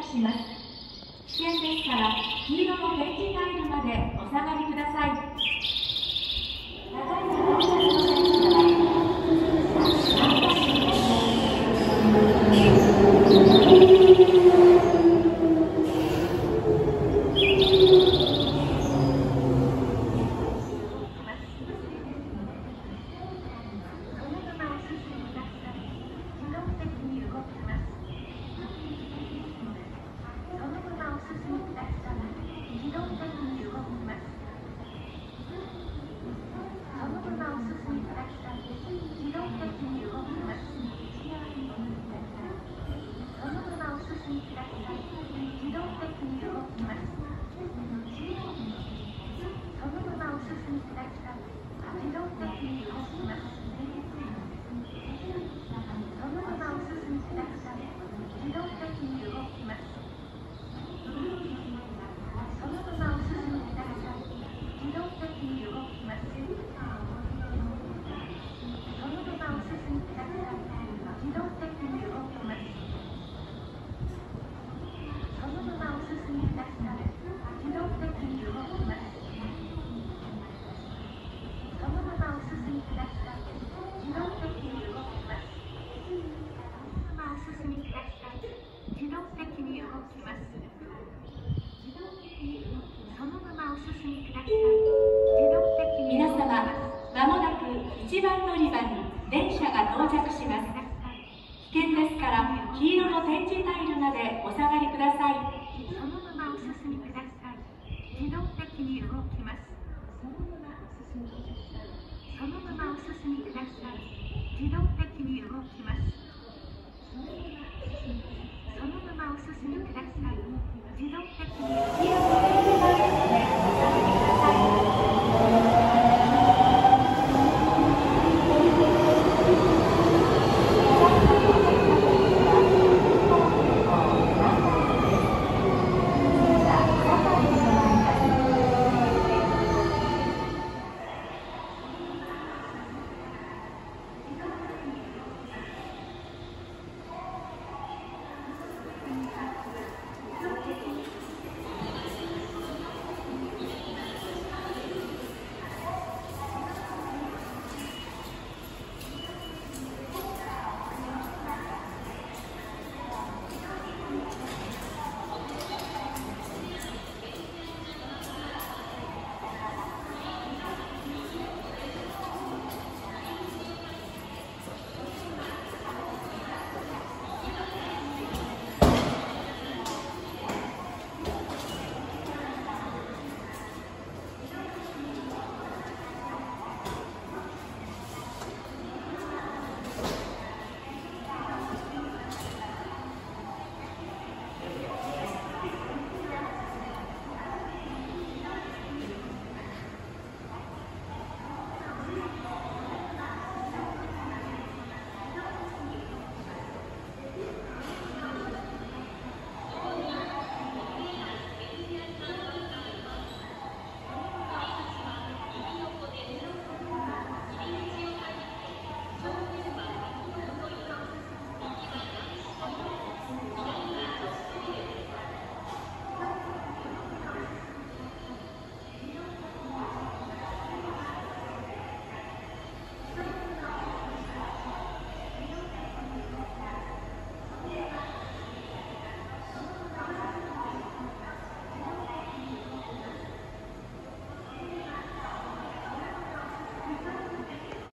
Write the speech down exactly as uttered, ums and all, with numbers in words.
します。危険ですから黄色の点字タイルまでお下がりください。長い間到着の電車まもなくいちばん乗り場に電車が到着します。危険ですから黄色の点字タイルまでお下がりください。 そのままお進みください。自動的に動きます。そのままお進みください。そのままお進みください。自動的に動きます。そのままお進みください。自動的に動きます。